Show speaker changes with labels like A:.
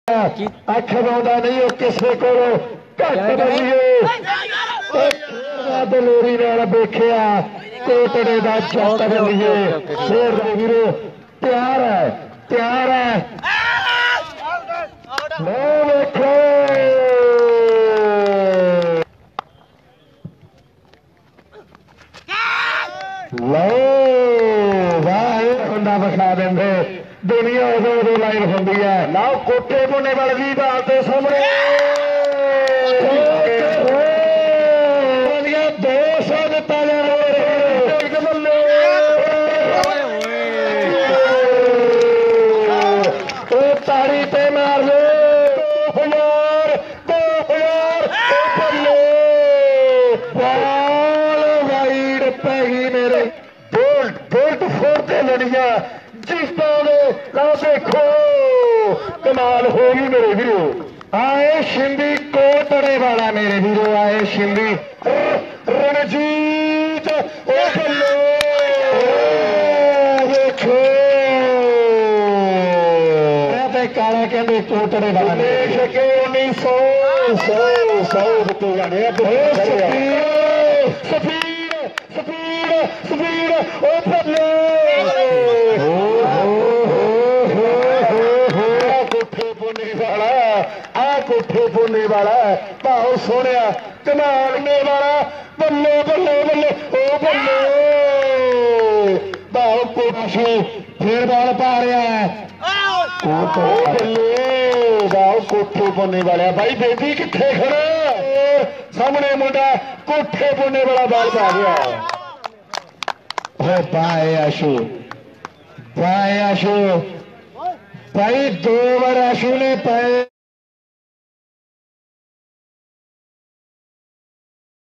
A: ਅੱਖ ਲਾਉਂਦਾ ਨਹੀਂ ਉਹ ਕਿਸੇ ਕੋਲੋਂ ਘੱਟ ਬਈਏ ਦਲੇਰੀ ਨਾਲ ਵੇਖਿਆ ਕੋਟੜੇ ਦਾ ਜੱਟ ਬਈਏ ਫੇਰ ਵੀਰੋ ਤਿਆਰ ਹੈ ਲੋ ਵੇਖੋ ਲੋ ਵਾਹ ਹੁੰਦਾ ਵਿਖਾ ਦਿੰਦੇ ਦੁਨੀਆ ਉਦੋਂ ਲਾਈਨ ਹੁੰਦੀ ਹੈ ਲਓ ਕੋਠੇ ਬੋਨੇ ਵਾਲੇ ਦੀ ਬਾਲ ਦੇ ਸਾਹਮਣੇ 200 ਦਿੱਤਾ ਜਾਣਾ ਉਹ ਤਾੜੀ ਤੇ ਮਾਰ ਲੋ 2000 ਬਾਲ ਵਾਈਡ ਪੈ ਗਈ ਮੇਰੇ ਬੋਲਟ ਫੋਰਤੇ ਲੜੀਆਂ जिस तरह ला देखो कमाल होगी मेरे वीरो आए शिंदी कोटड़े वाला मेरे वीरो आए शिंदी रणजीत देखो काला कहते कोटड़े वाला सके 1900 रुपये जाने स्पीड कोठे बोने वाला भाव सोने कमालने वाला बल्ले बल्ले बल्ले ओ बल्ले भाव कोठी फिर बाल पा रहा है बल्ले भाव कोठे बोने वाला भाई बेबी किथे खड़ा सामने मुंडा कोठे बोने वाला बाल पा गया बाय आशु भाई 2 बार आशु ने पाए